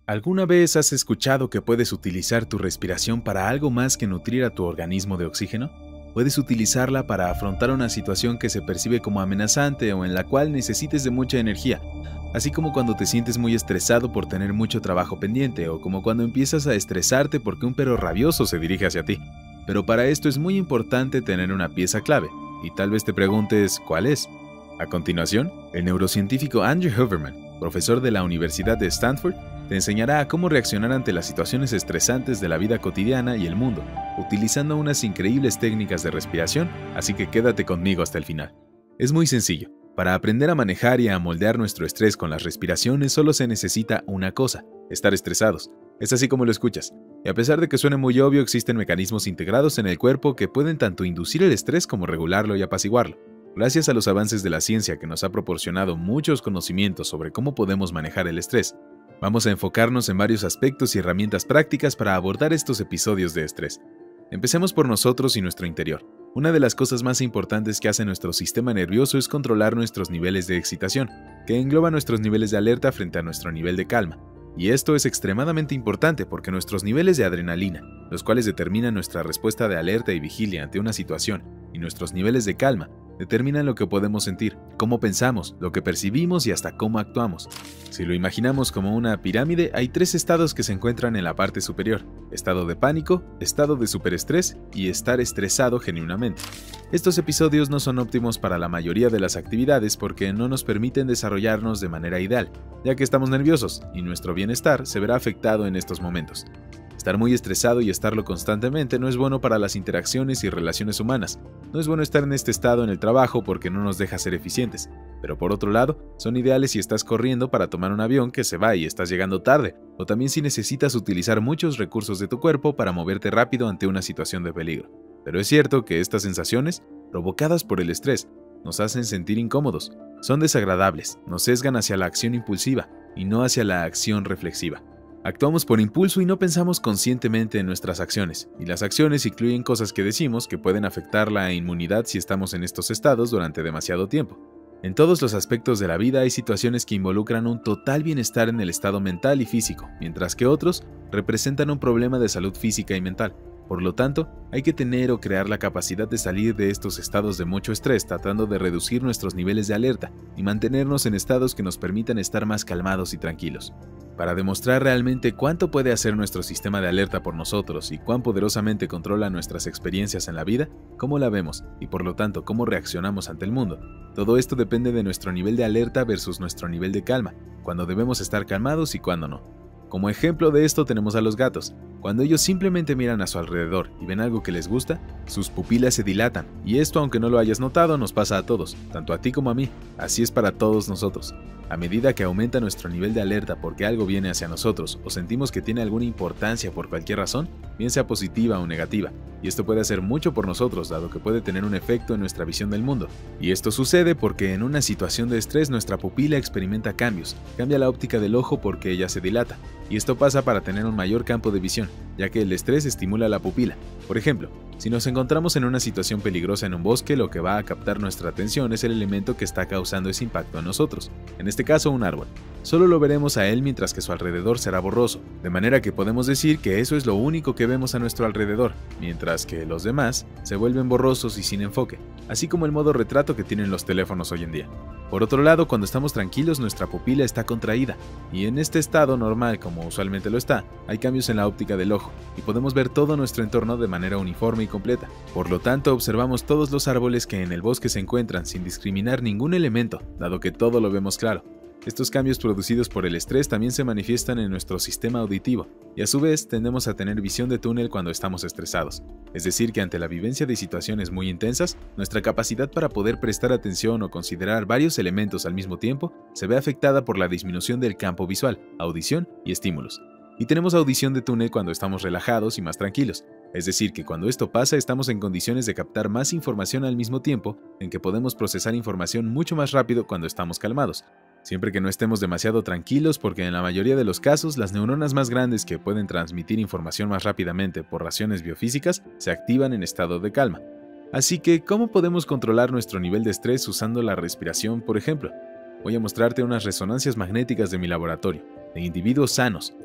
¿Alguna vez has escuchado que puedes utilizar tu respiración para algo más que nutrir a tu organismo de oxígeno? Puedes utilizarla para afrontar una situación que se percibe como amenazante o en la cual necesites de mucha energía, así como cuando te sientes muy estresado por tener mucho trabajo pendiente o como cuando empiezas a estresarte porque un perro rabioso se dirige hacia ti. Pero para esto es muy importante tener una pieza clave, y tal vez te preguntes, ¿cuál es? A continuación, el neurocientífico Andrew Huberman, profesor de la Universidad de Stanford, te enseñará a cómo reaccionar ante las situaciones estresantes de la vida cotidiana y el mundo, utilizando unas increíbles técnicas de respiración, así que quédate conmigo hasta el final. Es muy sencillo. Para aprender a manejar y a moldear nuestro estrés con las respiraciones solo se necesita una cosa: estar estresados. Es así como lo escuchas. Y a pesar de que suene muy obvio, existen mecanismos integrados en el cuerpo que pueden tanto inducir el estrés como regularlo y apaciguarlo. Gracias a los avances de la ciencia que nos ha proporcionado muchos conocimientos sobre cómo podemos manejar el estrés, vamos a enfocarnos en varios aspectos y herramientas prácticas para abordar estos episodios de estrés. Empecemos por nosotros y nuestro interior. Una de las cosas más importantes que hace nuestro sistema nervioso es controlar nuestros niveles de excitación, que engloba nuestros niveles de alerta frente a nuestro nivel de calma. Y esto es extremadamente importante porque nuestros niveles de adrenalina, los cuales determinan nuestra respuesta de alerta y vigilia ante una situación, y nuestros niveles de calma, determinan lo que podemos sentir, cómo pensamos, lo que percibimos y hasta cómo actuamos. Si lo imaginamos como una pirámide, hay 3 estados que se encuentran en la parte superior: estado de pánico, estado de superestrés y estar estresado genuinamente. Estos episodios no son óptimos para la mayoría de las actividades porque no nos permiten desarrollarnos de manera ideal, ya que estamos nerviosos y nuestro bienestar se verá afectado en estos momentos. Estar muy estresado y estarlo constantemente no es bueno para las interacciones y relaciones humanas. No es bueno estar en este estado en el trabajo porque no nos deja ser eficientes. Pero por otro lado, son ideales si estás corriendo para tomar un avión que se va y estás llegando tarde, o también si necesitas utilizar muchos recursos de tu cuerpo para moverte rápido ante una situación de peligro. Pero es cierto que estas sensaciones, provocadas por el estrés, nos hacen sentir incómodos. Son desagradables, nos sesgan hacia la acción impulsiva y no hacia la acción reflexiva. Actuamos por impulso y no pensamos conscientemente en nuestras acciones, y las acciones incluyen cosas que decimos que pueden afectar la inmunidad si estamos en estos estados durante demasiado tiempo. En todos los aspectos de la vida hay situaciones que involucran un total bienestar en el estado mental y físico, mientras que otros representan un problema de salud física y mental. Por lo tanto, hay que tener o crear la capacidad de salir de estos estados de mucho estrés tratando de reducir nuestros niveles de alerta y mantenernos en estados que nos permitan estar más calmados y tranquilos. Para demostrar realmente cuánto puede hacer nuestro sistema de alerta por nosotros y cuán poderosamente controla nuestras experiencias en la vida, cómo la vemos y por lo tanto cómo reaccionamos ante el mundo, todo esto depende de nuestro nivel de alerta versus nuestro nivel de calma, cuando debemos estar calmados y cuándo no. Como ejemplo de esto tenemos a los gatos. Cuando ellos simplemente miran a su alrededor y ven algo que les gusta, sus pupilas se dilatan, y esto, aunque no lo hayas notado, nos pasa a todos, tanto a ti como a mí. Así es para todos nosotros. A medida que aumenta nuestro nivel de alerta porque algo viene hacia nosotros o sentimos que tiene alguna importancia por cualquier razón, bien sea positiva o negativa, y esto puede hacer mucho por nosotros dado que puede tener un efecto en nuestra visión del mundo. Y esto sucede porque en una situación de estrés nuestra pupila experimenta cambios, cambia la óptica del ojo porque ella se dilata, y esto pasa para tener un mayor campo de visión, ya que el estrés estimula la pupila. Por ejemplo, si nos encontramos en una situación peligrosa en un bosque, lo que va a captar nuestra atención es el elemento que está causando ese impacto en nosotros, en este caso un árbol. Solo lo veremos a él mientras que su alrededor será borroso, de manera que podemos decir que eso es lo único que vemos a nuestro alrededor, mientras que los demás se vuelven borrosos y sin enfoque, así como el modo retrato que tienen los teléfonos hoy en día. Por otro lado, cuando estamos tranquilos, nuestra pupila está contraída, y en este estado normal, como usualmente lo está, hay cambios en la óptica del ojo, y podemos ver todo nuestro entorno de manera uniforme y completa. Por lo tanto, observamos todos los árboles que en el bosque se encuentran sin discriminar ningún elemento, dado que todo lo vemos claro. Estos cambios producidos por el estrés también se manifiestan en nuestro sistema auditivo, y a su vez tendemos a tener visión de túnel cuando estamos estresados. Es decir, que ante la vivencia de situaciones muy intensas, nuestra capacidad para poder prestar atención o considerar varios elementos al mismo tiempo se ve afectada por la disminución del campo visual, audición y estímulos. Y tenemos audición de túnel cuando estamos relajados y más tranquilos. Es decir, que cuando esto pasa estamos en condiciones de captar más información al mismo tiempo en que podemos procesar información mucho más rápido cuando estamos calmados. Siempre que no estemos demasiado tranquilos porque en la mayoría de los casos las neuronas más grandes que pueden transmitir información más rápidamente por razones biofísicas se activan en estado de calma. Así que, ¿cómo podemos controlar nuestro nivel de estrés usando la respiración, por ejemplo? Voy a mostrarte unas resonancias magnéticas de mi laboratorio, de individuos sanos,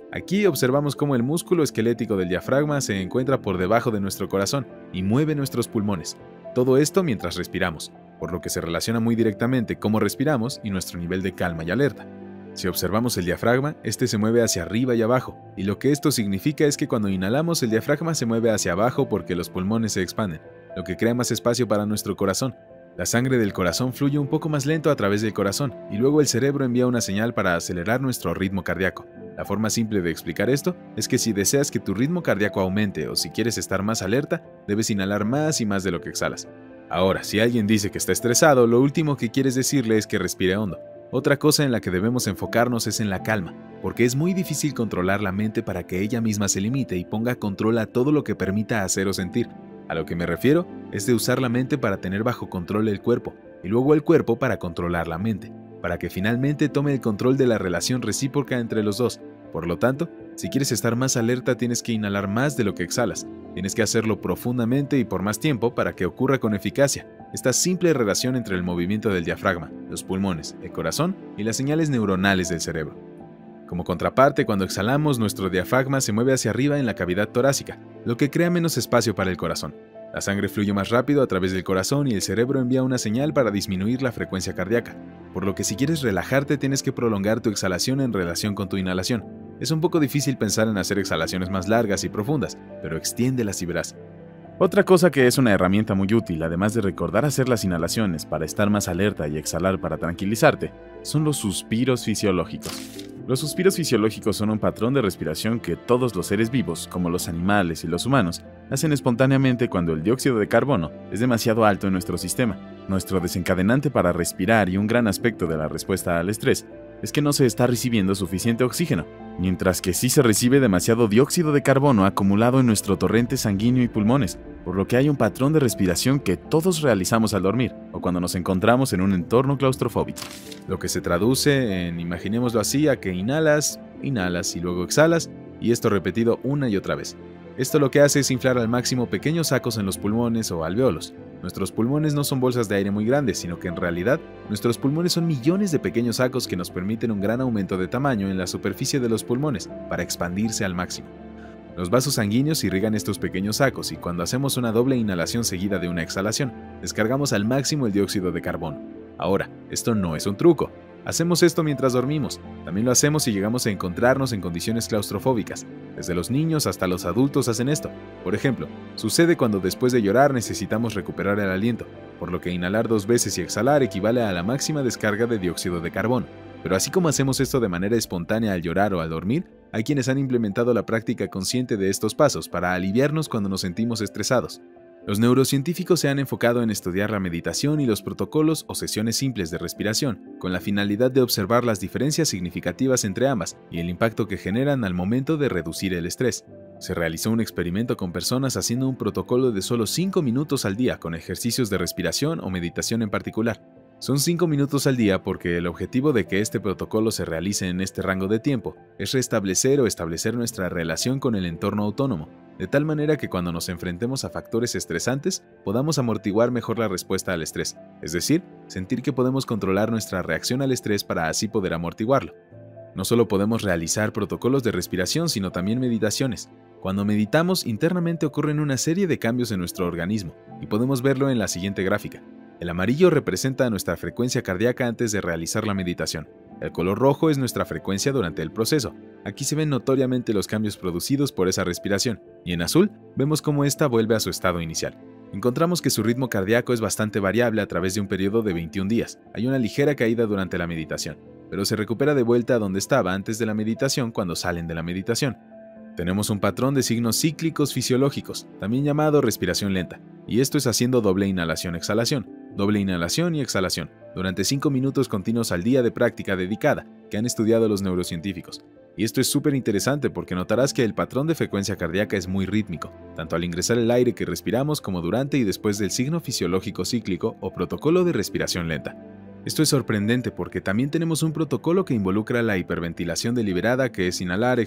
Aquí observamos cómo el músculo esquelético del diafragma se encuentra por debajo de nuestro corazón y mueve nuestros pulmones. Todo esto mientras respiramos, por lo que se relaciona muy directamente cómo respiramos y nuestro nivel de calma y alerta. Si observamos el diafragma, este se mueve hacia arriba y abajo, y lo que esto significa es que cuando inhalamos el diafragma se mueve hacia abajo porque los pulmones se expanden, lo que crea más espacio para nuestro corazón. La sangre del corazón fluye un poco más lento a través del corazón, y luego el cerebro envía una señal para acelerar nuestro ritmo cardíaco. La forma simple de explicar esto es que si deseas que tu ritmo cardíaco aumente o si quieres estar más alerta, debes inhalar más y más de lo que exhalas. Ahora, si alguien dice que está estresado, lo último que quieres decirle es que respire hondo. Otra cosa en la que debemos enfocarnos es en la calma, porque es muy difícil controlar la mente para que ella misma se limite y ponga control a todo lo que permita hacer o sentir. A lo que me refiero es de usar la mente para tener bajo control el cuerpo, y luego el cuerpo para controlar la mente, para que finalmente tome el control de la relación recíproca entre los dos. Por lo tanto, si quieres estar más alerta tienes que inhalar más de lo que exhalas. Tienes que hacerlo profundamente y por más tiempo para que ocurra con eficacia esta simple relación entre el movimiento del diafragma, los pulmones, el corazón y las señales neuronales del cerebro. Como contraparte, cuando exhalamos, nuestro diafragma se mueve hacia arriba en la cavidad torácica, lo que crea menos espacio para el corazón. La sangre fluye más rápido a través del corazón y el cerebro envía una señal para disminuir la frecuencia cardíaca, por lo que si quieres relajarte tienes que prolongar tu exhalación en relación con tu inhalación. Es un poco difícil pensar en hacer exhalaciones más largas y profundas, pero extiéndelas y verás. Otra cosa que es una herramienta muy útil, además de recordar hacer las inhalaciones para estar más alerta y exhalar para tranquilizarte, son los suspiros fisiológicos. Los suspiros fisiológicos son un patrón de respiración que todos los seres vivos, como los animales y los humanos, hacen espontáneamente cuando el dióxido de carbono es demasiado alto en nuestro sistema. Nuestro desencadenante para respirar y un gran aspecto de la respuesta al estrés es que no se está recibiendo suficiente oxígeno, mientras que sí se recibe demasiado dióxido de carbono acumulado en nuestro torrente sanguíneo y pulmones, por lo que hay un patrón de respiración que todos realizamos al dormir o cuando nos encontramos en un entorno claustrofóbico. Lo que se traduce en, imaginémoslo así, a que inhalas y luego exhalas, y esto repetido una y otra vez. Esto lo que hace es inflar al máximo pequeños sacos en los pulmones o alvéolos. Nuestros pulmones no son bolsas de aire muy grandes, sino que en realidad nuestros pulmones son millones de pequeños sacos que nos permiten un gran aumento de tamaño en la superficie de los pulmones para expandirse al máximo. Los vasos sanguíneos irrigan estos pequeños sacos y cuando hacemos una doble inhalación seguida de una exhalación, descargamos al máximo el dióxido de carbono. Ahora, esto no es un truco. Hacemos esto mientras dormimos. También lo hacemos si llegamos a encontrarnos en condiciones claustrofóbicas. Desde los niños hasta los adultos hacen esto. Por ejemplo, sucede cuando después de llorar necesitamos recuperar el aliento, por lo que inhalar 2 veces y exhalar equivale a la máxima descarga de dióxido de carbono. Pero así como hacemos esto de manera espontánea al llorar o al dormir, hay quienes han implementado la práctica consciente de estos pasos para aliviarnos cuando nos sentimos estresados. Los neurocientíficos se han enfocado en estudiar la meditación y los protocolos o sesiones simples de respiración, con la finalidad de observar las diferencias significativas entre ambas y el impacto que generan al momento de reducir el estrés. Se realizó un experimento con personas haciendo un protocolo de solo 5 minutos al día con ejercicios de respiración o meditación en particular. Son 5 minutos al día porque el objetivo de que este protocolo se realice en este rango de tiempo es restablecer o establecer nuestra relación con el entorno autónomo, de tal manera que cuando nos enfrentemos a factores estresantes podamos amortiguar mejor la respuesta al estrés, es decir, sentir que podemos controlar nuestra reacción al estrés para así poder amortiguarlo. No solo podemos realizar protocolos de respiración, sino también meditaciones. Cuando meditamos, internamente ocurren una serie de cambios en nuestro organismo, y podemos verlo en la siguiente gráfica. El amarillo representa nuestra frecuencia cardíaca antes de realizar la meditación. El color rojo es nuestra frecuencia durante el proceso. Aquí se ven notoriamente los cambios producidos por esa respiración, y en azul vemos cómo ésta vuelve a su estado inicial. Encontramos que su ritmo cardíaco es bastante variable a través de un periodo de 21 días. Hay una ligera caída durante la meditación, pero se recupera de vuelta a donde estaba antes de la meditación cuando salen de la meditación. Tenemos un patrón de signos cíclicos fisiológicos, también llamado respiración lenta, y esto es haciendo doble inhalación-exhalación, doble inhalación y exhalación, durante 5 minutos continuos al día de práctica dedicada, que han estudiado los neurocientíficos. Y esto es súper interesante porque notarás que el patrón de frecuencia cardíaca es muy rítmico, tanto al ingresar el aire que respiramos como durante y después del signo fisiológico cíclico o protocolo de respiración lenta. Esto es sorprendente porque también tenemos un protocolo que involucra la hiperventilación deliberada, que es inhalar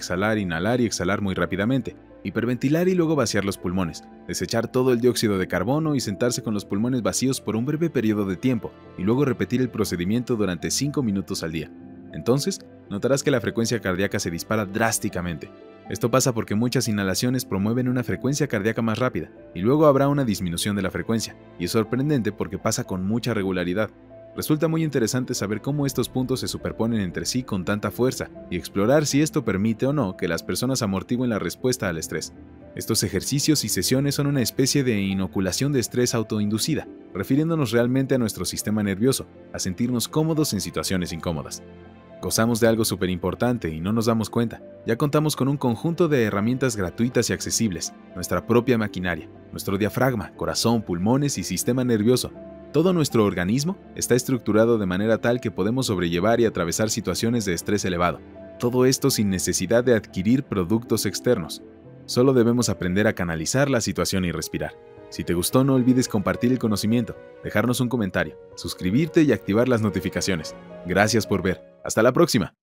y exhalar muy rápidamente, hiperventilar y luego vaciar los pulmones, desechar todo el dióxido de carbono y sentarse con los pulmones vacíos por un breve periodo de tiempo, y luego repetir el procedimiento durante 5 minutos al día. Entonces, notarás que la frecuencia cardíaca se dispara drásticamente. Esto pasa porque muchas inhalaciones promueven una frecuencia cardíaca más rápida, y luego habrá una disminución de la frecuencia, y es sorprendente porque pasa con mucha regularidad. Resulta muy interesante saber cómo estos puntos se superponen entre sí con tanta fuerza, y explorar si esto permite o no que las personas amortigüen la respuesta al estrés. Estos ejercicios y sesiones son una especie de inoculación de estrés autoinducida, refiriéndonos realmente a nuestro sistema nervioso, a sentirnos cómodos en situaciones incómodas. Gozamos de algo súper importante y no nos damos cuenta. Ya contamos con un conjunto de herramientas gratuitas y accesibles, nuestra propia maquinaria, nuestro diafragma, corazón, pulmones y sistema nervioso. Todo nuestro organismo está estructurado de manera tal que podemos sobrellevar y atravesar situaciones de estrés elevado. Todo esto sin necesidad de adquirir productos externos. Solo debemos aprender a canalizar la situación y respirar. Si te gustó, no olvides compartir el conocimiento, dejarnos un comentario, suscribirte y activar las notificaciones. Gracias por ver. Hasta la próxima.